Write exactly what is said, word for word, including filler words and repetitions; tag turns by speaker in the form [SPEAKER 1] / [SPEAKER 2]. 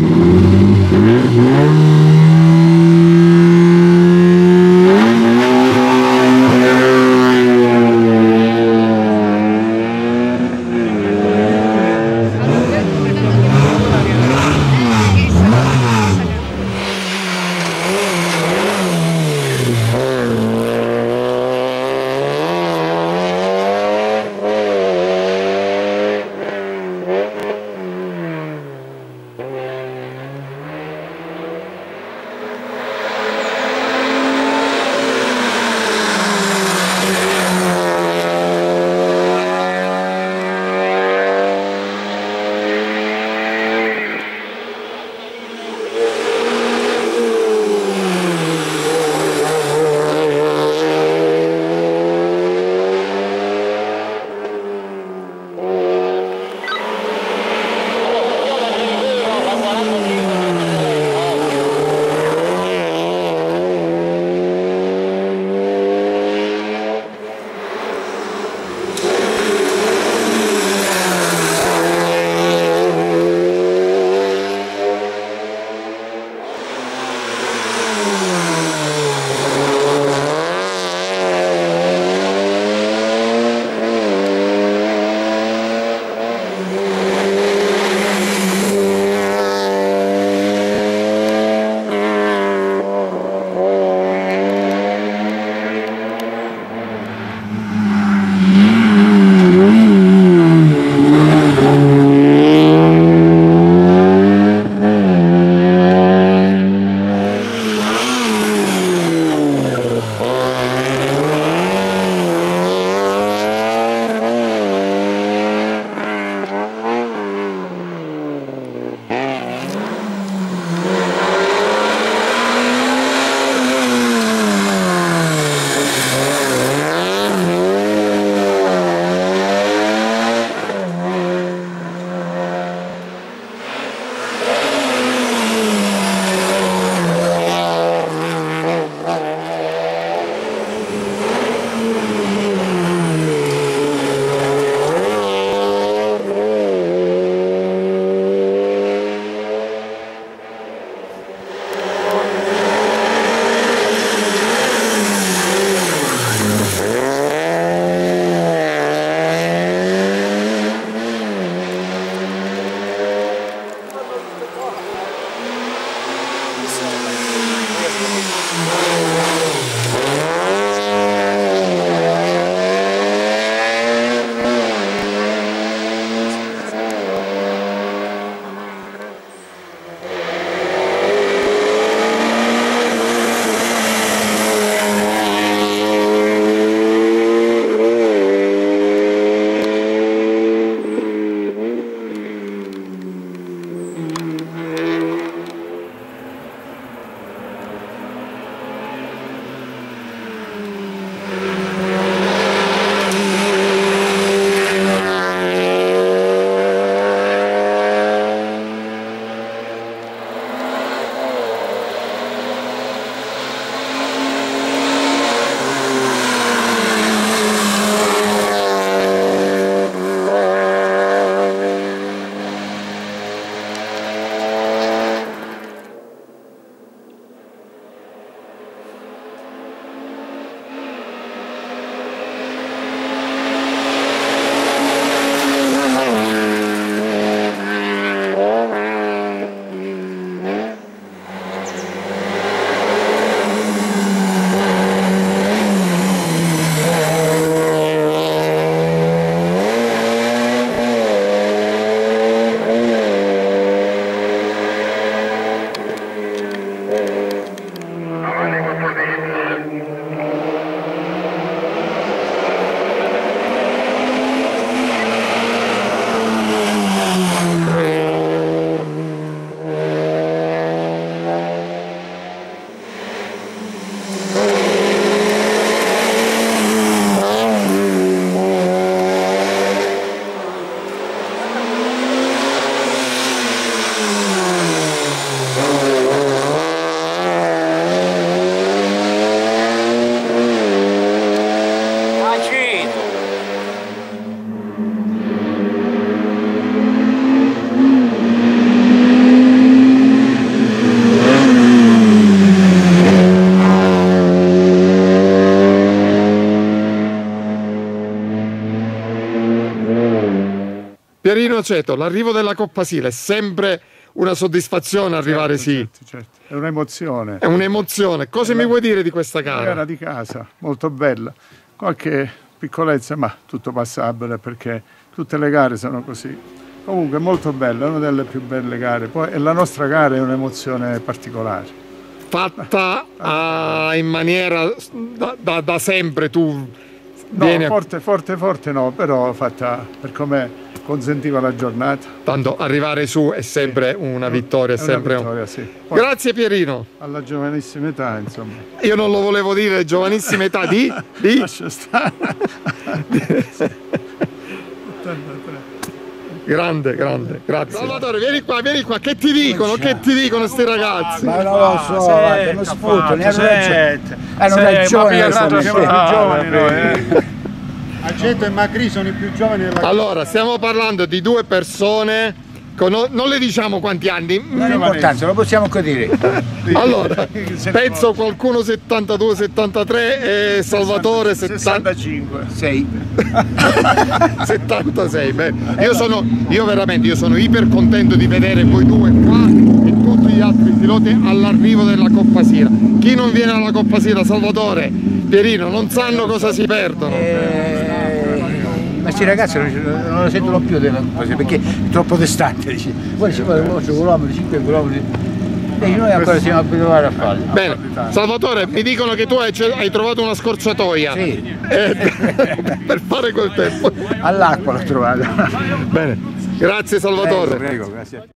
[SPEAKER 1] guarda Pierino Aceto, l'arrivo della Coppa Sila è sempre una soddisfazione arrivare,
[SPEAKER 2] certo,
[SPEAKER 1] sì.
[SPEAKER 2] Certo, certo. È un'emozione.
[SPEAKER 1] È un'emozione. Cosa è mi la... vuoi dire di questa gara?
[SPEAKER 2] Una gara di casa, molto bella. Qualche piccolezza, ma tutto passabile perché tutte le gare sono così. Comunque molto bella, è una delle più belle gare. Poi e la nostra gara è un'emozione particolare.
[SPEAKER 1] Fatta ah, in maniera da, da, da sempre tu...
[SPEAKER 2] No,
[SPEAKER 1] vieni
[SPEAKER 2] forte, forte, forte no, però fatta per come consentiva la giornata.
[SPEAKER 1] Tanto arrivare su è sempre sì. una vittoria, è, è sempre
[SPEAKER 2] una vittoria,
[SPEAKER 1] un...
[SPEAKER 2] sì. Poi,
[SPEAKER 1] grazie Pierino.
[SPEAKER 2] Alla giovanissima età, insomma.
[SPEAKER 1] Io non lo volevo dire, giovanissima età di... di...
[SPEAKER 2] Lascia stare.
[SPEAKER 1] Grande, grande, grazie. Salvatore, vieni qua, vieni qua, che ti dicono? Che ti dicono sti ragazzi?
[SPEAKER 3] Ma non lo so, guarda, non sfrutto, ne hanno ragione. Hanno ragione, sono i più giovani noi.
[SPEAKER 4] Aceto e Macri sono i più giovani della...
[SPEAKER 1] Allora, stiamo parlando di due persone, con, non le diciamo quanti anni.
[SPEAKER 3] Non è importante, lo possiamo anche dire.
[SPEAKER 1] Allora, penso qualcuno settantadue settantatré e Salvatore
[SPEAKER 2] sessantacinque.
[SPEAKER 3] sei.
[SPEAKER 1] settantasei. Beh, io sono, io veramente, io sono iper contento di vedere voi due qua e tutti gli altri piloti all'arrivo della Coppa Sila. Chi non viene alla Coppa Sila, Salvatore, Pierino, non sanno cosa si perdono.
[SPEAKER 3] Eh... Ma questi ragazzi non, non lo sentono più della Coppa Sila perché è troppo distante. Poi ci vuole otto chilometri, cinque chilometri. E noi ancora siamo abituati a farlo.
[SPEAKER 1] Bene, Salvatore, mi dicono che tu hai, hai trovato una scorciatoia.
[SPEAKER 3] Sì.
[SPEAKER 1] Eh, per fare quel tempo.
[SPEAKER 3] All'acqua l'ho trovata.
[SPEAKER 1] Bene, grazie Salvatore.
[SPEAKER 3] Prego, prego, grazie.